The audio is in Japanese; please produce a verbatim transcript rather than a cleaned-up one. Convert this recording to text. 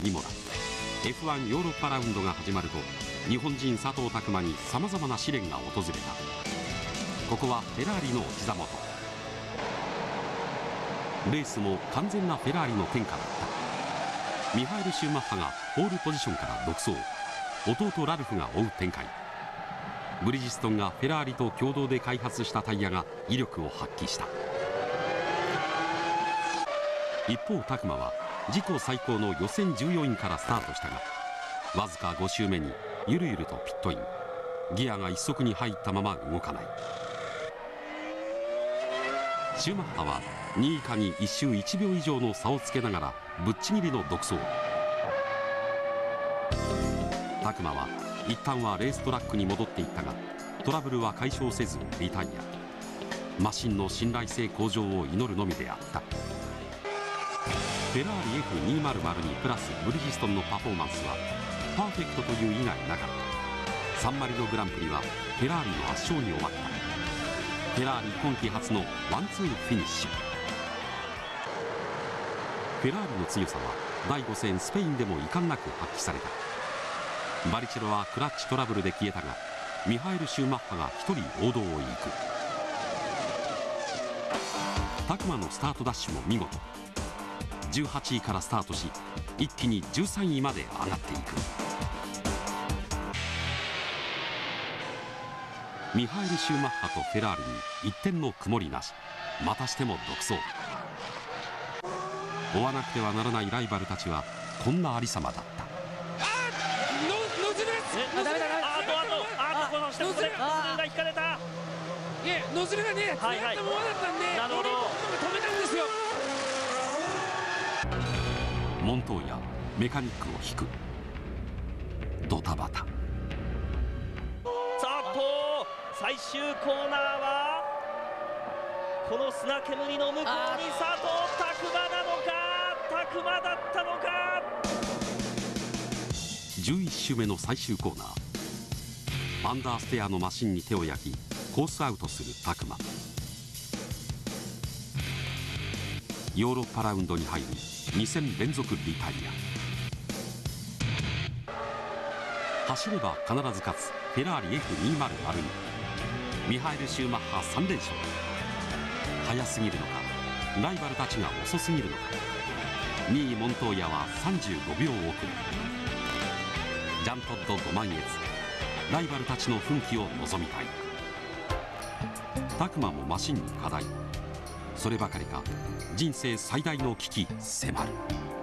イモラ。 エフワン ヨーロッパラウンドが始まると日本人佐藤拓磨にさまざまな試練が訪れた。ここはフェラーリのお膝元。レースも完全なフェラーリの天下だった。ミハエル・シューマッハがポールポジションから独走、弟ラルフが追う展開。ブリヂストンがフェラーリと共同で開発したタイヤが威力を発揮した。一方拓磨は自己最高の予選じゅうよんいからスタートしたが、わずかご周目にゆるゆるとピットイン。ギアが一足に入ったまま動かない。シューマッハはにい以下にいっ周いちびょう以上の差をつけながらぶっちぎりの独走。拓磨は一旦はレーストラックに戻っていったが、トラブルは解消せずリタイア。マシンの信頼性向上を祈るのみであった。フェラーリ エフにひゃくにプラスブリヂストンのパフォーマンスはパーフェクトという以外なかった。サンマリノグランプリはフェラーリの圧勝に終わった。フェラーリ今季初のワンツーフィニッシュ。フェラーリの強さはだいご戦スペインでも遺憾なく発揮された。バリチェロはクラッチトラブルで消えたが、ミハエル・シューマッハがひとり王道を行く。拓磨のスタートダッシュも見事。じゅうはちいからスタートし一気にじゅうさんいまで上がっていく。ミハエル・シューマッハとフェラーリに一点の曇りなし。またしても独走。追わなくてはならないライバルたちはこんなありさまだった。 ノズルが引かれた。いや、ノズルがね、はいはい、止めたんですよ。 モントーヤメカニックを引く。ドタバタ。 さあと最終コーナーはこの砂煙の向こうに佐藤拓磨なのか、拓磨だったのか。 じゅういち周目の最終コーナー。アンダーステアのマシンに手を焼きコースアウトする拓磨。ヨーロッパラウンドに入りに戦連続リタイア。走れば必ず勝つフェラーリ エフにひゃくに。ミハエル・シューマッハさん連勝。速すぎるのかライバルたちが遅すぎるのか。にいモントーヤはさんじゅうごびょう遅れ。ジャントッド・ドマンエツ、ライバルたちの奮起を望みたい。拓磨もマシンに課題。そればかりか人生最大の危機迫る。